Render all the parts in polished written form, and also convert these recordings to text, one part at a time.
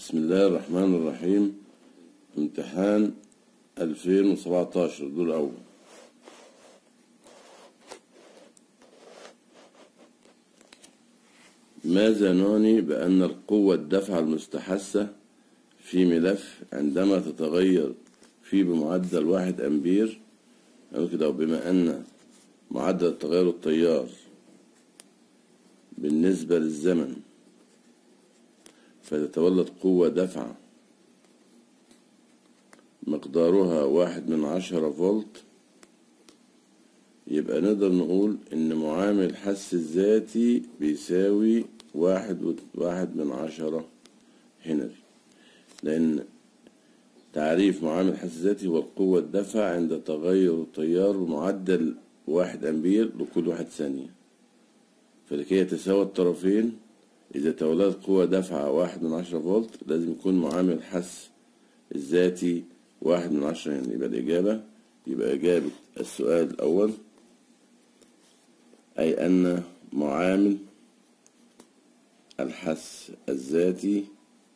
بسم الله الرحمن الرحيم. امتحان 2017 دور أول. ماذا نعني بأن القوة الدفع المستحثة في ملف عندما تتغير فيه بمعدل 1 أمبير أو كده، وبما أن معدل تغير التيار بالنسبة للزمن فتتولد قوة دفع مقدارها 1/10 فولت، يبقى نقدر نقول إن معامل الحث الذاتي بيساوي 1/10 هنري، لأن تعريف معامل الحث الذاتي هو القوة الدفع عند تغير التيار بمعدل 1 أمبير لكل 1 ثانية. فلكي يتساوى الطرفين، إذا تولدت قوة دفع 1/10 فولت لازم يكون معامل الحث الذاتي 1/10 هنري. يبقى إجابة السؤال الأول أي أن معامل الحث الذاتي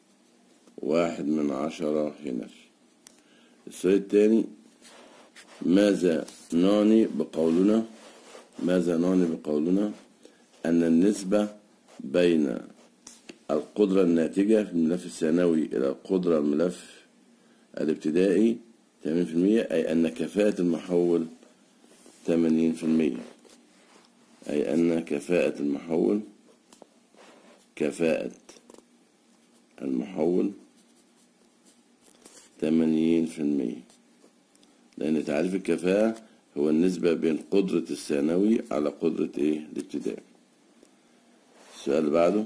1/10 هنري. السؤال الثاني، ماذا نعني بقولنا أن النسبة بين القدرة الناتجة في الملف الثانوي إلى القدرة الملف الابتدائي 80%، أي أن كفاءة المحول 80%، أي أن كفاءة المحول 80%، لأن تعريف الكفاءة هو النسبة بين قدرة الثانوي على قدرة الابتدائي. السؤال اللي بعده،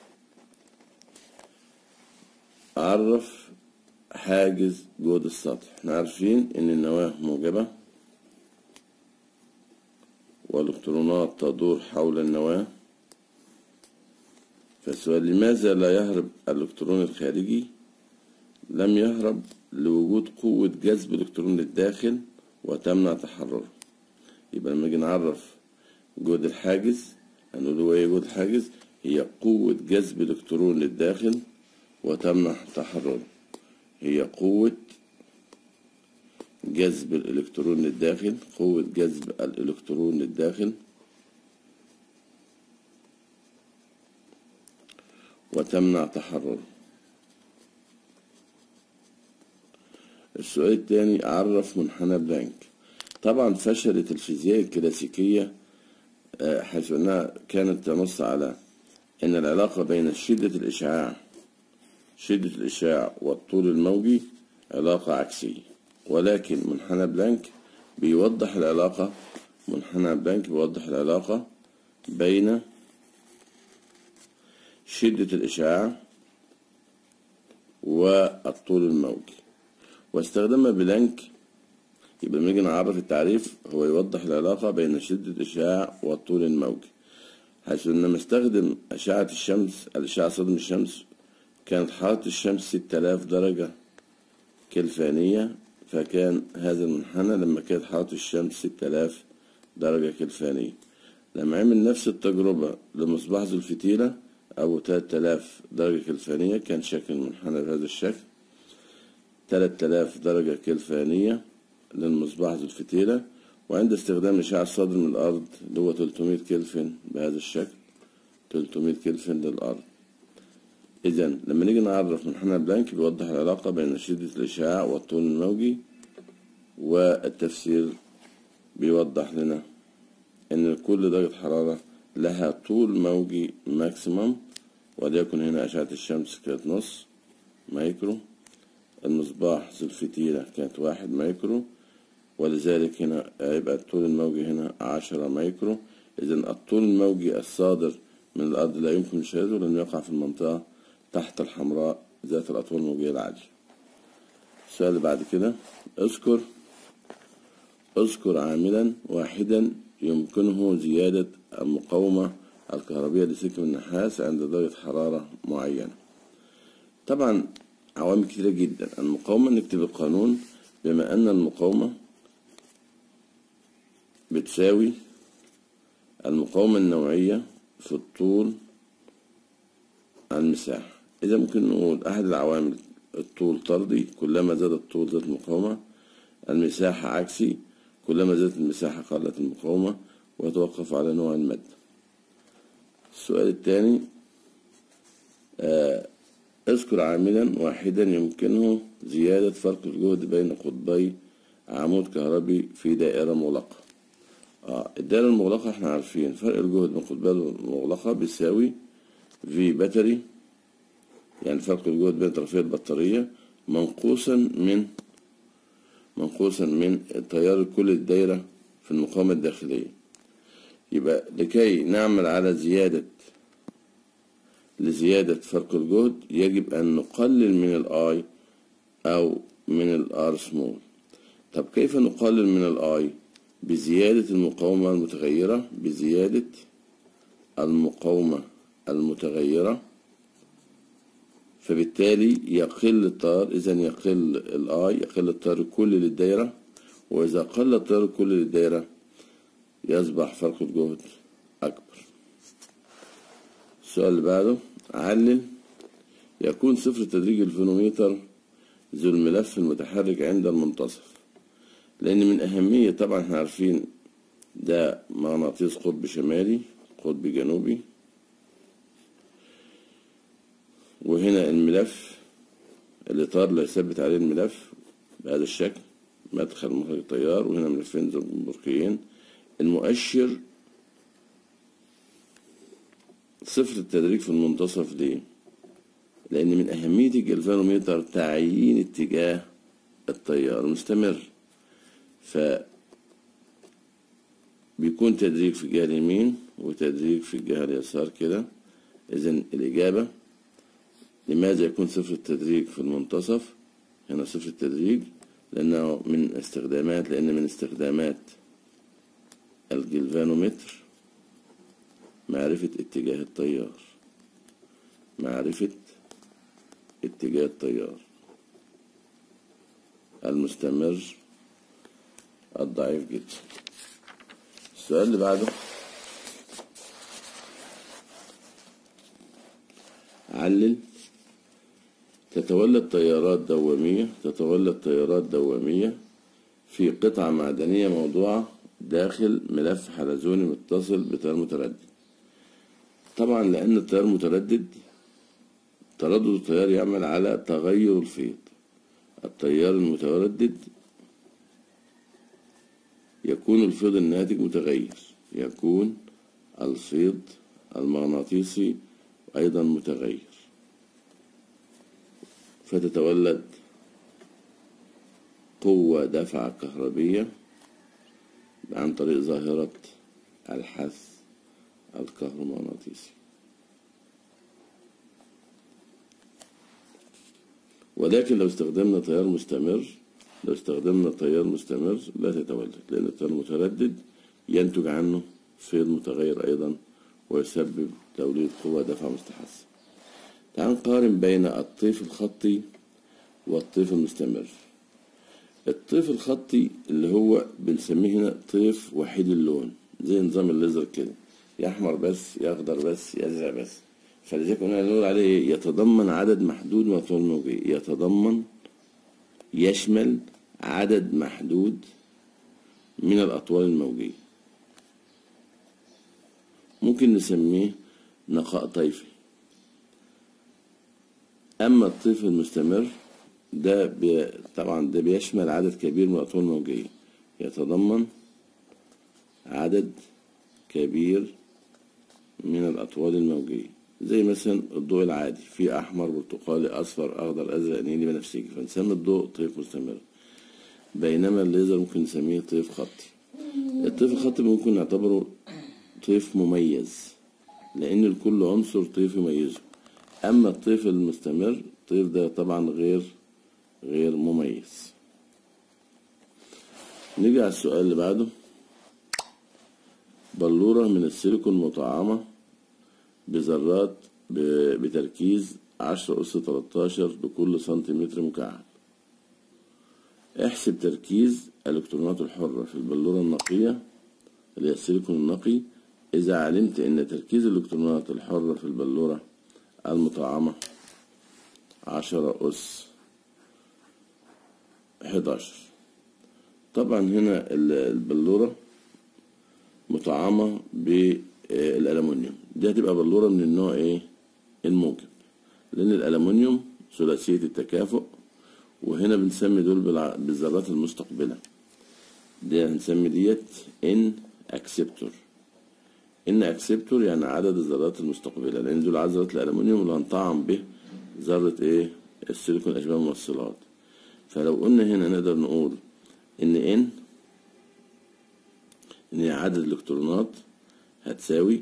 عرف حاجز جهد السطح. احنا عارفين ان النواة موجبة والالكترونات تدور حول النواة. فالسؤال، لماذا لا يهرب الالكترون الخارجي؟ لم يهرب لوجود قوة جذب الالكترون للداخل وتمنع تحرره. يبقى لما نيجي نعرف جهد الحاجز هنقول هو ايه؟ جهد الحاجز هي قوة جذب الالكترون للداخل وتمنع تحرره. هي قوة جذب الإلكترون للداخل، قوة جذب الإلكترون للداخل وتمنع تحرره. السؤال الثاني، عرف منحنى بلانك. طبعا فشلت الفيزياء الكلاسيكية حيث أنها كانت تنص على أن العلاقة بين شدة الإشعاع والطول الموجي علاقة عكسية، ولكن منحنى بلانك بيوضح العلاقة بين شدة الإشعاع والطول الموجي، واستخدم بلانك. يبقى لما نيجي نعرف التعريف هو يوضح العلاقة بين شدة الإشعاع والطول الموجي، حيث إنما استخدم أشعة الشمس، الإشعاع صدم الشمس كانت حرارة الشمس 6000 درجة كلفانية، فكان هذا المنحنى لما كانت حرارة الشمس 6000 درجة كلفانية. لما عمل نفس التجربة لمصباح ذو الفتيلة أو 3000 درجة كلفانية كان شكل المنحنى بهذا الشكل. 3000 درجة كلفانية للمصباح ذو الفتيلة، وعند استخدام الإشعاع الصادر من الأرض اللي هو 300 كلفن بهذا الشكل، 300 كلفن للأرض. إذن لما نيجي نعرف منحنى بلانك بيوضح العلاقة بين شدة الإشعاع والطول الموجي، والتفسير بيوضح لنا إن كل درجة حرارة لها طول موجي ماكسيمم، وليكن هنا أشعة الشمس كانت نص مايكرو، المصباح ذو الفتيلة كانت 1 مايكرو، ولذلك هنا يبقى الطول الموجي هنا 10 مايكرو. إذن الطول الموجي الصادر من الأرض لا يمكن مشاهدته لأنه يقع في المنطقة تحت الحمراء ذات الأطوال الموجية العالية. السؤال اللي بعد كده، اذكر عاملا واحدا يمكنه زيادة المقاومة الكهربية لسلك النحاس عند درجة حرارة معينة. طبعا عوامل كتيرة جدا. المقاومة، نكتب القانون بما أن المقاومة بتساوي المقاومة النوعية في الطول على المساحة. إذا ممكن نقول أحد العوامل الطول طردي، كلما زاد الطول زادت المقاومة. المساحة عكسي، كلما زادت المساحة قلت المقاومة، ويتوقف على نوع المادة. السؤال الثاني، اذكر عاملا واحدا يمكنه زيادة فرق الجهد بين قطبي عمود كهربي في دائرة مغلقة. الدائرة المغلقة احنا عارفين فرق الجهد بين قطبي المغلقة بيساوي في باتري، يعني فرق الجهد بين طرفي البطارية منقوصا من التيار الكلي للدايرة في المقاومة الداخلية. يبقى لكي نعمل على لزيادة فرق الجهد يجب أن نقلل من الآي أو من الآر سمول. طب كيف نقلل من الآي؟ بزيادة المقاومة المتغيرة، بزيادة المقاومة المتغيرة، فبالتالي يقل التيار. إذا يقل الآي، يقل التيار الكلي للدايرة، وإذا قل التيار الكلي للدايرة يصبح فرق الجهد أكبر. السؤال اللي بعده، علل. يكون صفر تدريج الفانوميتر ذو الملف المتحرك عند المنتصف، لأن من أهمية طبعا احنا عارفين ده مغناطيس قطب شمالي قطب جنوبي، وهنا الملف الإطار اللي هيثبت عليه الملف بهذا الشكل، مدخل مخرج تيار، وهنا ملفين زنبركيين. المؤشر صفر التدريج في المنتصف. ليه؟ لأن من أهمية الجلفانوميتر تعيين اتجاه التيار المستمر، فبيكون تدريج في الجهة اليمين وتدريج في الجهة اليسار كده. إذن الإجابة لماذا يكون صفر التدريج في المنتصف؟ هنا صفر التدريج لأن من استخدامات الجلفانومتر معرفة اتجاه التيار، معرفة اتجاه التيار المستمر الضعيف جدا. السؤال اللي بعده، علل. تتولد تيارات دوامية في قطعة معدنية موضوعة داخل ملف حلزوني متصل بتيار متردد. طبعا لأن التيار متردد، تردد التيار يعمل على تغير الفيض. التيار المتردد يكون الفيض الناتج متغير، يكون الفيض المغناطيسي أيضا متغير، فتتولد قوة دفعة كهربية عن طريق ظاهرة الحث الكهرومغناطيسي. ولكن لو استخدمنا تيار مستمر لا تتولد، لأن التيار المتردد ينتج عنه فيض متغير أيضا ويسبب توليد قوة دفع مستحثة. تعال نقارن بين الطيف الخطي والطيف المستمر. الطيف الخطي اللي هو بنسميه هنا طيف وحيد اللون، زي نظام الليزر كده، يا أحمر بس، يا أخضر بس، يا أزرق بس. فلذلك قلنا نقول عليه يتضمن عدد محدود من الأطوال الموجية، يشمل عدد محدود من الأطوال الموجية. ممكن نسميه نقاء طيفي. أما الطيف المستمر ده طبعا ده بيشمل عدد كبير من الأطوال الموجية، يتضمن عدد كبير من الأطوال الموجية، زي مثلا الضوء العادي فيه أحمر برتقالي أصفر أخضر أزرق نيلي بنفسجي، فنسمي الضوء طيف مستمر. بينما الليزر ممكن نسميه طيف خطي. الطيف الخطي ممكن نعتبره طيف مميز، لأن لكل عنصر طيف يميزه. أما الطيف المستمر الطيف ده طبعا غير مميز. نيجي على السؤال اللي بعده. بلورة من السيليكون مطعمة بذرات بتركيز 10⁻13 لكل سنتيمتر مكعب. احسب تركيز الإلكترونات الحرة في البلورة النقية اللي هي السيليكون النقي إذا علمت إن تركيز الإلكترونات الحرة في البلورة المطعمة 10 أس 11. طبعا هنا البلورة مطعمة بالألمنيوم، دي هتبقى بلورة من النوع ايه؟ الموجب، لأن الألمنيوم ثلاثية التكافؤ، وهنا بنسمي دول بالذرات المستقبلة، دي هنسمي ديت ان اكسبتور. ان اكسبتور يعني عدد الذرات المستقبلة، لأن دول عدد ذرات الألمنيوم اللي هنطعم به ذرة ايه؟ السيليكون أشباه الموصلات. فلو قلنا هنا نقدر نقول ان هي عدد الإلكترونات هتساوي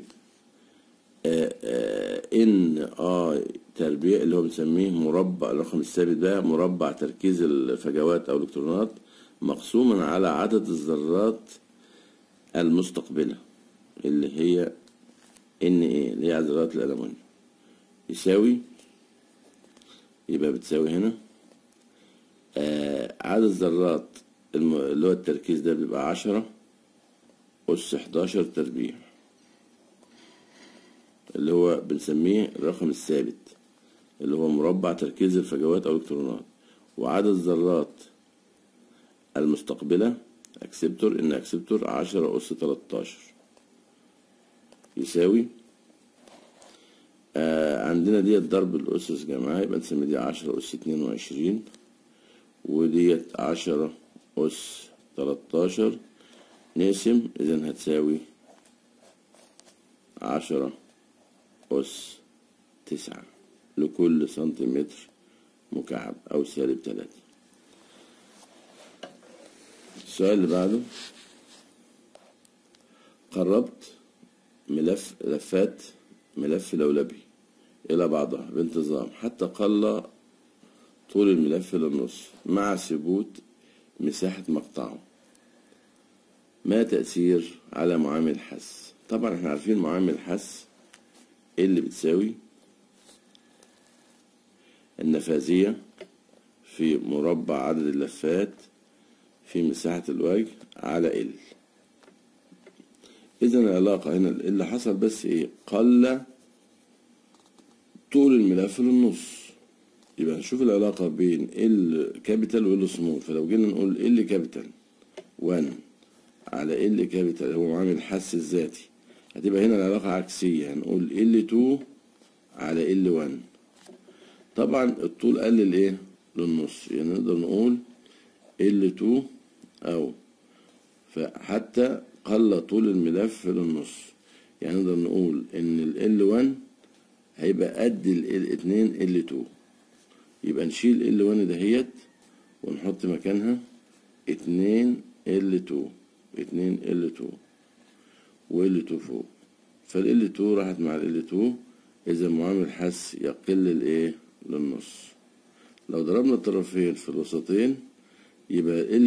ان تربيع اللي هو بنسميه مربع الرقم الثابت ده، مربع تركيز الفجوات او الالكترونات مقسوما على عدد الذرات المستقبلة اللي هي ان اللي هي عدد ذرات الألمنيوم، يساوي، يبقى بتساوي هنا عدد الذرات اللي هو التركيز ده بيبقى 10 أس 11 تربيع، اللي هو بنسميه الرقم الثابت اللي هو مربع تركيز الفجوات أو الإلكترونات، وعدد الذرات المستقبلة أكسبتور إن أكسبتور 10 أس 13 يساوي عندنا ديت ضرب الأسس جماعة، يبقى نسمي دي 10 أس 22 وديت 10 أس 13 نقسم، إذن هتساوي 10 أس 9 لكل سنتيمتر مكعب أو سالب 3. السؤال اللي بعده، قربت لفات ملف لولبي إلى بعضها بانتظام حتى قل طول الملف للنص مع ثبوت مساحة مقطعه، ما تأثير على معامل الحس؟ طبعا احنا عارفين معامل الحس اللي بتساوي النفاذية في مربع عدد اللفات في مساحة الوجه على ال. إذن العلاقة هنا اللي حصل بس إيه؟ قل طول الملف للنص. يبقى نشوف العلاقة بين ال كابيتال وال سمول. فلو جينا نقول ال كابيتال 1 على ال كابيتال هو معامل الحس الذاتي، هتبقى هنا العلاقة عكسية، هنقول ال 2 على ال 1. طبعا الطول قلل ايه؟ للنص، يعني نقدر نقول ال 2 أو فحتى قل طول الملف للنص، يعني نقدر نقول إن ال 1 هيبقى قد ال 2 ال 2. يبقى نشيل ال 1 دهيت ونحط مكانها 2 ال 2 2 ال 2 وال 2 فوق، فال 2 راحت مع ال 2. إذا معامل الحس يقل الايه؟ للنص. لو ضربنا الطرفين في الوسطين يبقى ال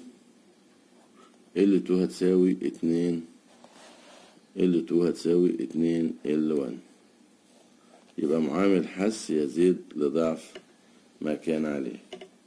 2 هتساوي 2 ال 2 هتساوي 2 ال 1. يبقى معامل الحس يزيد لضعف ما كان عليه.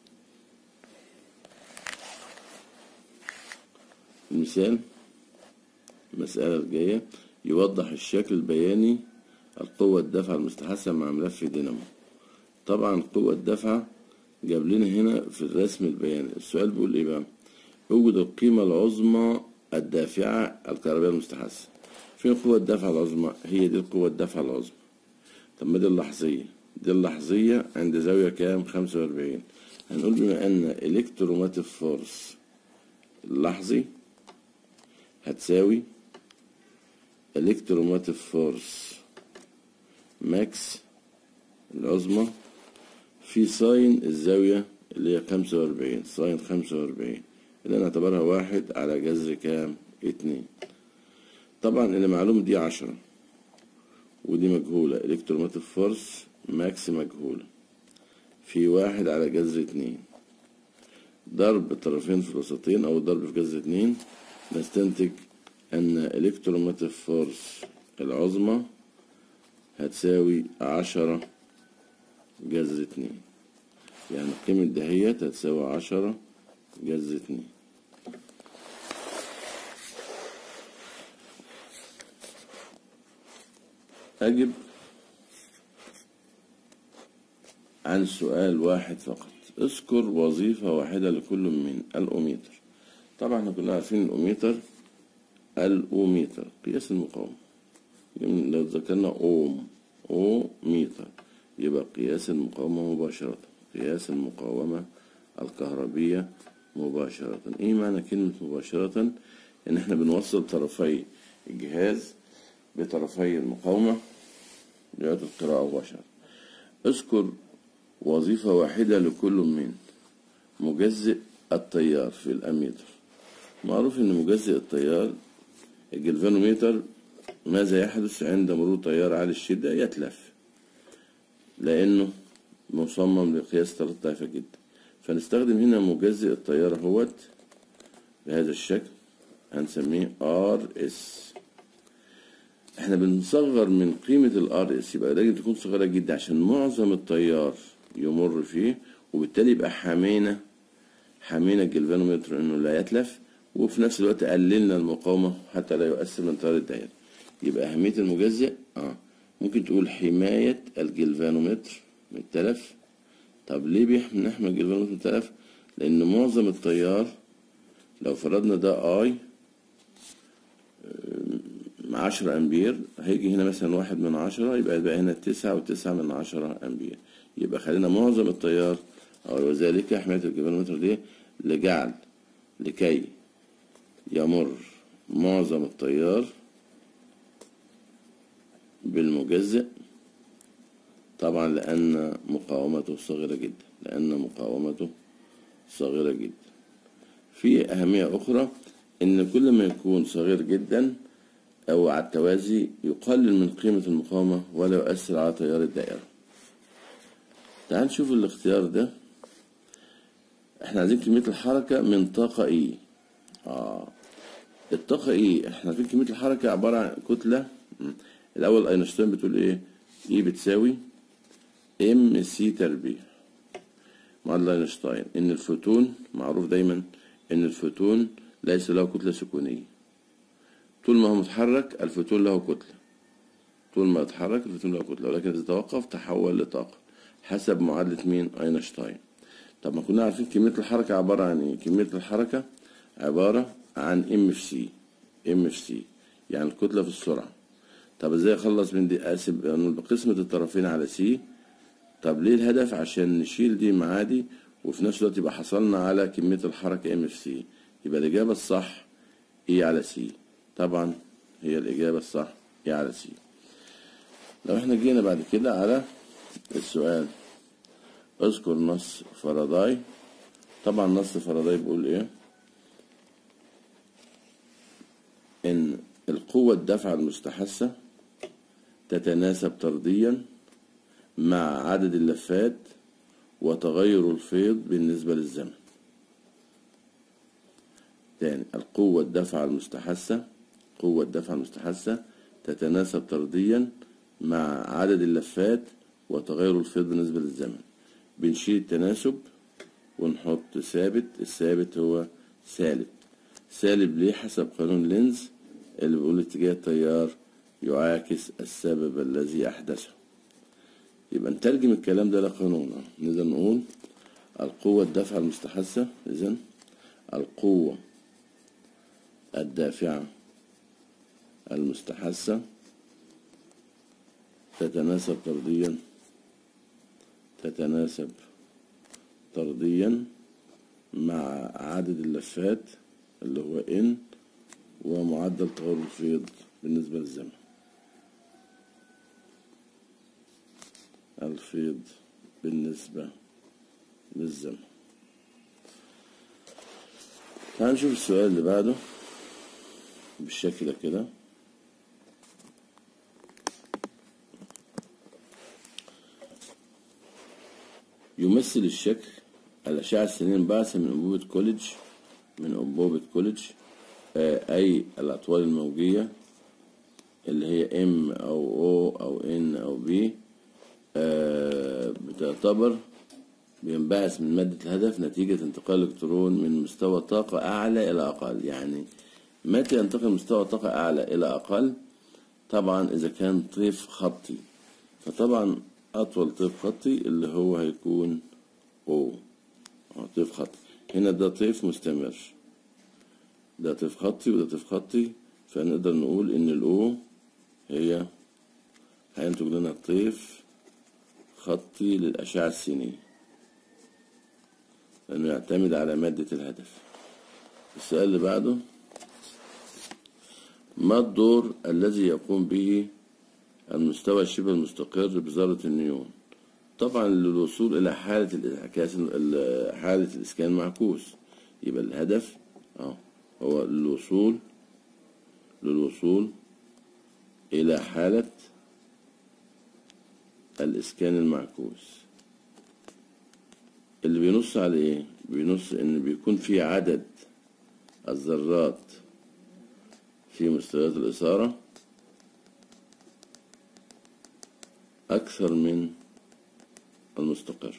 المثال المسألة الجاية يوضح الشكل البياني القوة الدافعة المستحثة مع ملف دينامو. طبعا قوة الدفعة جاب لنا هنا في الرسم البياني. السؤال بيقول ايه بقى؟ اوجد القيمة العظمى الدافعة الكهربائية المستحثة. فين قوة الدفعة العظمى؟ هي دي القوة الدافعة العظمى. طب ما دي اللحظية، دي اللحظية عند زاوية كام؟ 45. هنقول بما ان الكتروموتيف فورس اللحظي هتساوي الكتروموتيف فورس ماكس العظمى في ساين الزاوية اللي هي 45، ساين 45 اللي نعتبرها 1 على جذر كام؟ 2. طبعا اللي معلوم دي 10 ودي مجهولة، الكتروموتيف فورس ماكس مجهولة في 1 على جذر 2. ضرب الطرفين في الوسطين أو ضرب في جذر 2 نستنتج أن الكتروموتيف فورس العظمى هتساوي 10 جذر 2، يعني قيمة دهيت هتساوي 10 جذر 2. أجب عن سؤال واحد فقط. اذكر وظيفة واحدة لكل من الأوميتر. طبعا احنا كلنا عارفين الأوميتر قياس المقاومة. لو ذكرنا أوميتر يبقى قياس المقاومة مباشرة، قياس المقاومة الكهربية مباشرة. ايه معنى كلمة مباشرة؟ ان احنا بنوصل طرفي الجهاز بطرفي المقاومة لغاية القراءة مباشرة. اذكر وظيفة واحدة لكل من مجزئ التيار في الأميتر. معروف ان مجزئ التيار الجلفانوميتر ماذا يحدث عند مرور تيار عالي الشدة؟ يتلف، لأنه مصمم لقياس تيارات ضعيفة جدا. فنستخدم هنا مجزئ التيار اهوت بهذا الشكل، هنسميه RS. احنا بنصغر من قيمة RS، يبقى لازم تكون صغيرة جدا عشان معظم التيار يمر فيه، وبالتالي يبقى حمينا الجلفانومتر انه لا يتلف، وفي نفس الوقت قللنا المقاومة حتى لا يؤثر من تيار الدائرة. يبقى أهمية المجزئ ممكن تقول حماية الجلفانومتر من التلف. طب ليه نحمي الجلفانومتر من التلف؟ لأن معظم التيار لو فرضنا ده I 10 أمبير، هيجي هنا مثلا 1/10، يبقى هنا 9.9 أمبير. يبقى خلينا معظم التيار، وذلك حماية الجلفانومتر دي لكي يمر معظم التيار بالمجزئ، طبعا لأن مقاومته صغيرة جدا. في أهمية أخرى إن كل ما يكون صغير جدا أو على التوازي يقلل من قيمة المقاومة ولا يؤثر على تيار الدائرة. تعال نشوف الاختيار ده. احنا عايزين كمية الحركة من طاقة E. الطاقة E احنا عارفين كمية الحركة عبارة عن كتلة. الأول أينشتاين بتقول إيه؟ E بتساوي MC تربيع. معادلة أينشتاين إن الفوتون، معروف دايما إن الفوتون ليس له كتلة سكونية. طول ما هو متحرك الفوتون له كتلة، طول ما يتحرك الفوتون له كتلة، ولكن إذا توقف تحول لطاقة حسب معادلة مين؟ أينشتاين. طب ما كنا عارفين كمية الحركة عبارة عن إيه؟ كمية الحركة عبارة عن MFC يعني الكتلة في السرعة. طب ازاي اخلص من دي؟ اقسم قسمة الطرفين على سي. طب ليه الهدف؟ عشان نشيل دي مع دي، وفي نفس الوقت يبقى حصلنا على كمية الحركة MFC. يبقى الإجابة الصح E على سي. طبعا هي الإجابة الصح E على سي. لو احنا جينا بعد كده على السؤال اذكر نص فاراداي. طبعا نص فاراداي بيقول ايه؟ ان القوة الدافعة المستحثة تتناسب طرديا مع عدد اللفات وتغير الفيض بالنسبة للزمن. تاني، القوة الدافعة المستحثة تتناسب طرديا مع عدد اللفات وتغير الفيض بالنسبة للزمن. بنشيل التناسب ونحط ثابت. الثابت هو سالب ليه؟ حسب قانون لينز اللي بيقول اتجاه التيار يعاكس السبب الذي أحدثه. يبقى نترجم الكلام ده لقانون. نقدر نقول القوة الدافعة المستحثة، إذن القوة الدافعة المستحثة تتناسب طرديا مع عدد اللفات اللي هو N ومعدل تغير الفيض بالنسبة للزمن. الفيض بالنسبة للزمن. تعال نشوف السؤال اللي بعده بالشكل ده كده. يمثل الشكل الأشعة السينية البعثة من أنبوبة كوليدج أي الأطوال الموجية اللي هي M أو O أو N أو B بتعتبر بينبعث من مادة الهدف نتيجة انتقال الإلكترون من مستوى طاقة أعلى إلى أقل. يعني متى ينتقل مستوى طاقة أعلى إلى أقل؟ طبعا إذا كان طيف خطي. فطبعا أطول طيف خطي اللي هو هيكون O، طيف خطي. هنا ده طيف مستمر، ده طيف خطي وده طيف خطي، فنقدر نقول إن الأو هي هينتج لنا طيف خطي للأشعة السينية، لأنه يعتمد على مادة الهدف. السؤال اللي بعده: ما الدور الذي يقوم به المستوى الشبه المستقر بذرة النيون؟ طبعا للوصول إلى حالة الانعكاس، حالة الإسكان معكوس، يبقى الهدف هو للوصول إلى حالة الإسكان المعكوس. اللي بينص على إيه؟ بينص إن بيكون في عدد الذرات في مستويات الإثارة أكثر من المستقر.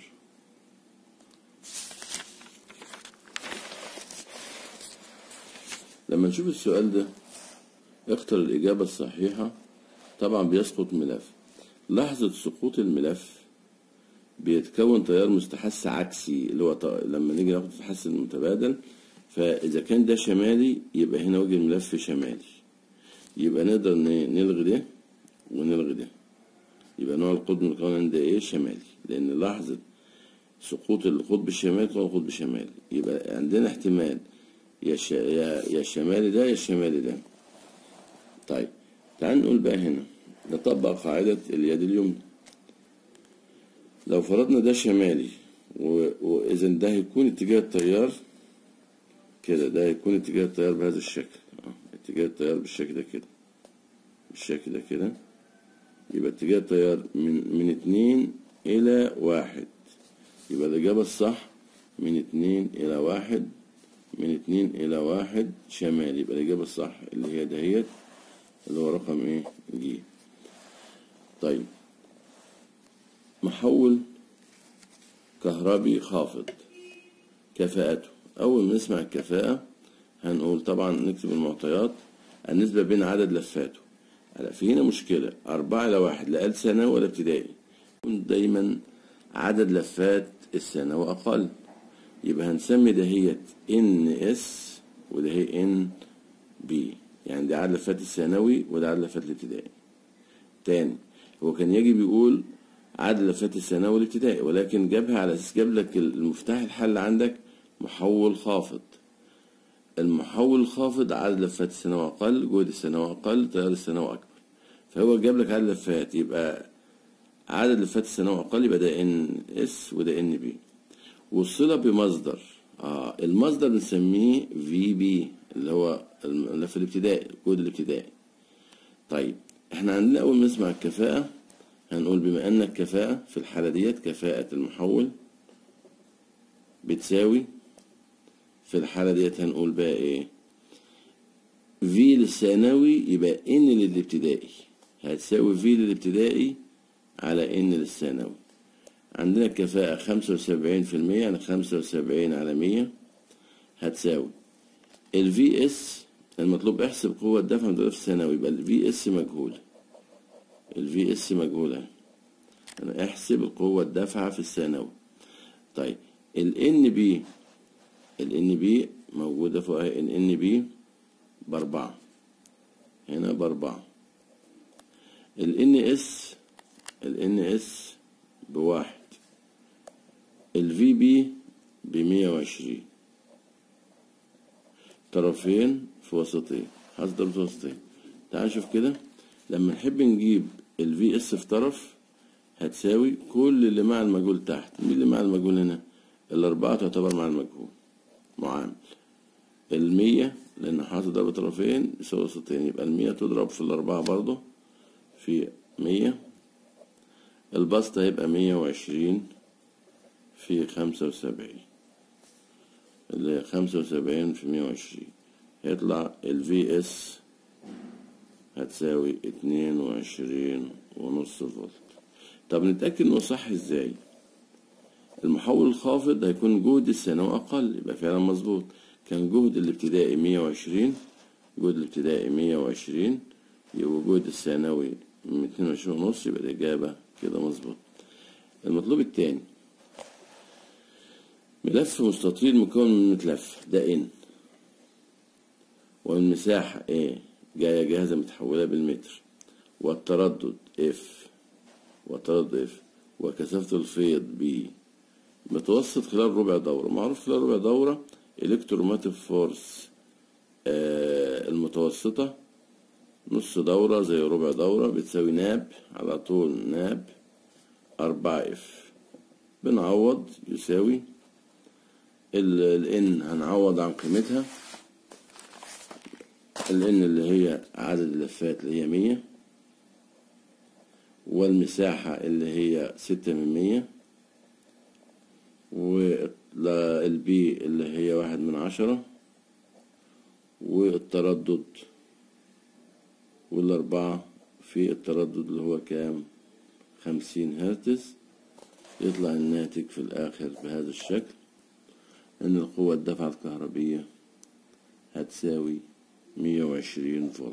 لما نشوف السؤال ده اختر الإجابة الصحيحة. طبعا بيسقط ملف. لحظة سقوط الملف بيتكون تيار مستحث عكسي، اللي هو لما نيجي ناخد التحث المتبادل، فإذا كان ده شمالي يبقى هنا وجه الملف شمالي، يبقى نقدر نلغي ده ونلغي ده، يبقى نوع القطب من القوانين ده ايه؟ شمالي، لأن لحظة سقوط القطب الشمالي يكون القطب الشمالي، يبقى عندنا احتمال يا الشمالي ده يا الشمالي ده. طيب تعال نقول بقى هنا نطبق قاعدة اليد اليمنى. لو فرضنا ده شمالي وإذا ده هيكون اتجاه التيار كده، ده هيكون اتجاه التيار بهذا الشكل، اتجاه التيار بالشكل ده كده، بالشكل ده كده، يبقى اتجاه التيار من 2 إلى 1، يبقى الإجابة الصح من 2 إلى 1، من 2 إلى 1 شمال، يبقى الإجابة الصح اللي هي دهيت اللي هو رقم ايه؟ ج. طيب محول كهربي خافض كفاءته. أول ما نسمع الكفاءة هنقول طبعا نكتب المعطيات، النسبة بين عدد لفاته. في هنا مشكلة، 4:1، لا قال ثانوي ولا ابتدائي، يكون دايما عدد لفات الثانوي أقل، يبقى هنسمي دهيت NS وده هي NB، يعني ده عدد لفات الثانوي وده عدد لفات الابتدائي. تاني هو كان يجي بيقول عدد لفات الثانوي والابتدائي، ولكن جابها على اساس جاب لك المفتاح الحل عندك محول خافض. المحول الخافض عدد لفات الثانوي اقل، جهد الثانوي اقل، تيار الثانوي اكبر، فهو جاب لك عدد لفات، يبقى عدد لفات الثانوي اقل، يبقى ده NS وده NB. والصلة بمصدر، المصدر بنسميه VB اللي هو اللف الابتدائي، الجهد الابتدائي. طيب احنا عندنا اول ما نسمع الكفاءة هنقول بما ان الكفاءة في الحالة ديت كفاءة المحول بتساوي، في الحالة ديت هنقول بقى ايه؟ V للثانوي يبقى N للابتدائي هتساوي V للابتدائي على N للثانوي. عندنا الكفاءة 75%، يعني 75 على 100 هتساوي ال VS المطلوب. احسب قوة دفع مضروبة في الثانوي، يبقى ال VS مجهولة، ال VS مجهولة، أنا احسب القوة الدافعة في الثانوي. طيب ال NB موجودة فوق اهي، ال NB ب4، هنا ب4. ال NS ب1، ال VB ب120، طرفين في وسطين، هضرب في وسطين. تعال نشوف كده، لما نحب نجيب ال VS في طرف هتساوي كل اللي مع المجهول تحت. مين اللي مع المجهول هنا؟ ال4 تعتبر مع المجهول معامل. ال100 لأن حاطط ضرب طرفين يساوي وسطين، يبقى ال100 تضرب في ال4 برضه في 100، البسط هيبقى 120 في 75، اللي 75 في 120 هيطلع ال VS هتساوي 22.5 فولت. طب نتأكد انه صح ازاي؟ المحول الخافض هيكون جهد الثانوي اقل، يبقى فعلا مظبوط. كان جهد الابتدائي 120، جهد الابتدائي 120، يبقى جهد الثانوي 22.5، يبقى الإجابة كده مظبوط. المطلوب التاني، ملف مستطيل مكون من متلف ده ان، والمساحة ايه جاية جاهزة متحولة بالمتر، والتردد اف، وكثافة الفيض بي، متوسط خلال ربع دورة. معروف خلال ربع دورة الكتروماتيف فورس المتوسطة نص دورة زي ربع دورة بتساوي ناب على طول ناب 4F. بنعوض يساوي ال N هنعوض عن قيمتها، ال N اللي هي عدد اللفات اللي هي 100، والمساحة اللي هي 6/100، وال B اللي هي 1/10، والتردد والأربعة في التردد اللي هو كام 50 هرتز. يطلع الناتج في الآخر بهذا الشكل، إن القوة الدفعة الكهربية هتساوي 120 فولت.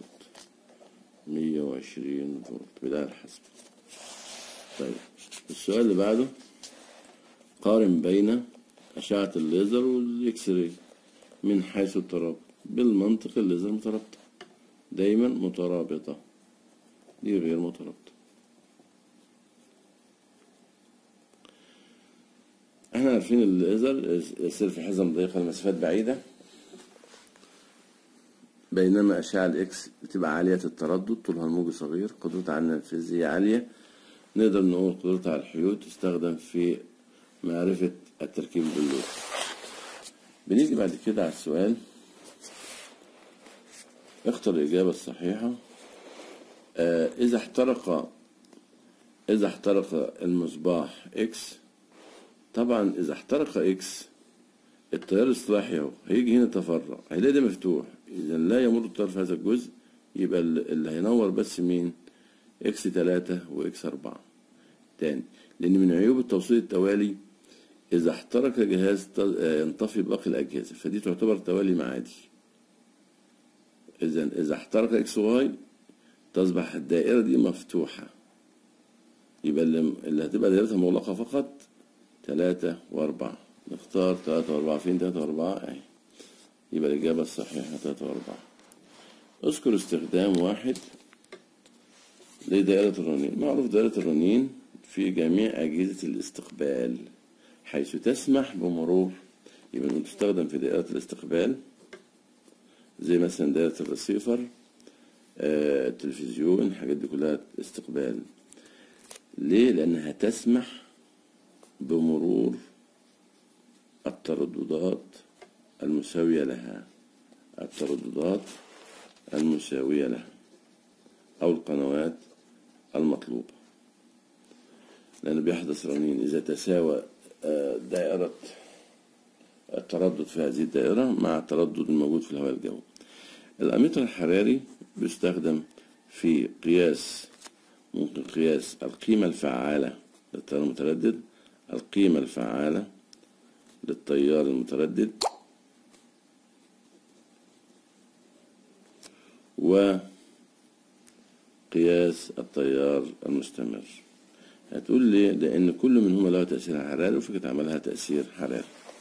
120 فولت بالآلة الحاسبة. طيب السؤال اللي بعده، قارن بين أشعة الليزر والإكس راي من حيث الترابط. بالمنطق الليزر مترابطة دايما مترابطة، دي غير مترابطة. احنا عارفين الليزر يسير في حزم ضيقة لمسافات بعيدة، بينما أشعة الإكس بتبقى عالية التردد، طولها الموجي صغير، قدرتها على الفيزياء عالية. نقدر نقول قدرتها على الحيول تستخدم في معرفة التركيب باللوح. بنيجي بعد كده على السؤال، اختر الإجابة الصحيحة. إذا احترق المصباح إكس، طبعا إذا احترق إكس التيار الاصطلاحي اهو هيجي هنا تفرع، هيلاقي ده مفتوح، إذا لا يمر التيار في هذا الجزء، يبقى اللي هينور بس مين؟ إكس 3 وإكس 4. تاني، لأن من عيوب التوصيل التوالي إذا احترق جهاز ينطفي باقي الأجهزة، فدي تعتبر توالي معادي. إذا احترق إكس واي تصبح الدائرة دي مفتوحة، يبقى اللي هتبقى دائرتها مغلقة فقط 3 و4. نختار 3 و4. فين 3 و4 اهي، يبقى الإجابة الصحيحة 3 و4. اذكر استخدام واحد لدائرة الرنين. معروف دائرة الرنين في جميع أجهزة الاستقبال حيث تسمح بمرور، يبقى تستخدم في دائرة الاستقبال زي مثلا دائرة الرسيفر، التلفزيون، الحاجات دي كلها استقبال. ليه؟ لأنها تسمح بمرور الترددات المساوية لها، أو القنوات المطلوبة، لأن بيحدث رنين إذا تساوى دائرة التردد في هذه الدائرة مع التردد الموجود في الهواء الجوي. الأميتر الحراري بيستخدم في ممكن قياس القيمة الفعالة للتيار المتردد، القيمة الفعالة للتيار المتردد، وقياس التيار المستمر. هتقول لي لأن كل منهما له تأثير حراري، وفكرة عملها تأثير حراري.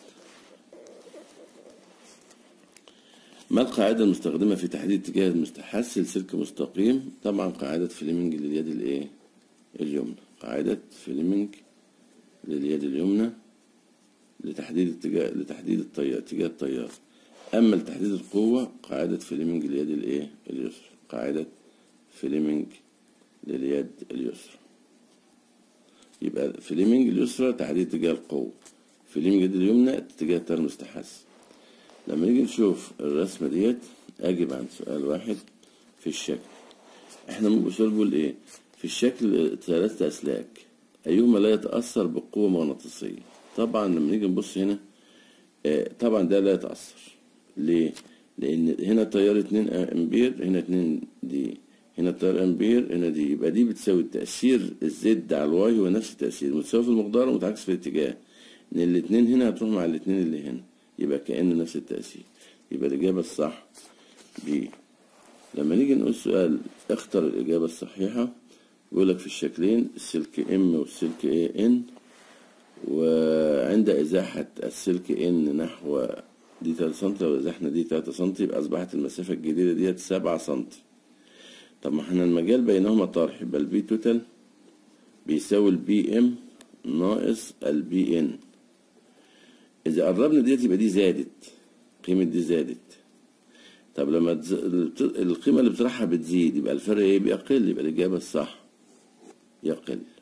ما القاعدة المستخدمة في تحديد اتجاه المستحث لسلك مستقيم؟ طبعا قاعدة فليمنج لليد اليمنى. قاعدة فليمنج لليد اليمنى لتحديد اتجاه التيار. أما لتحديد القوة قاعدة فليمنج لليد اليسرى. قاعدة فليمنج لليد اليسرى. يبقى فليمنج اليسرى تحديد اتجاه القوة، فليمنج اليد اليمنى اتجاه التيار المستحث. لما نيجي نشوف الرسمة ديت أجب عن سؤال واحد في الشكل. احنا السؤال بيقول ايه؟ في الشكل 3 أسلاك أيهما لا يتأثر بقوة مغناطيسية؟ طبعا لما نيجي نبص هنا طبعا ده لا يتأثر. ليه؟ لأن هنا تيار 2 أمبير، هنا 2 دي، هنا تيار أمبير، هنا دي، يبقى دي بتساوي التأثير الزد على الواي هو نفس التأثير، متساوي في المقدار ومتعكس في الاتجاه، إن الاتنين هنا هتروح مع الاتنين اللي هنا، يبقى كأنه نفس التأثير. يبقى الإجابة الصح ب. لما نيجي نقول سؤال اختر الإجابة الصحيحة، بيقول لك في الشكلين السلك ام والسلك ايه ان، وعند ازاحة السلك ان نحو دي 3 سم، لو ازاحنا دي 3 سم يبقى اصبحت المسافة الجديدة ديت 7 سم. طب ما احنا المجال بينهما طرح، يبقى البي توتال بيساوي البي ام ناقص البي ان. اذا قربنا ديت يبقى دي زادت، قيمة دي زادت. طب لما القيمة اللي بتطرحها بتزيد يبقى الفرق ايه؟ بيقل، يبقى الإجابة الصح يقل.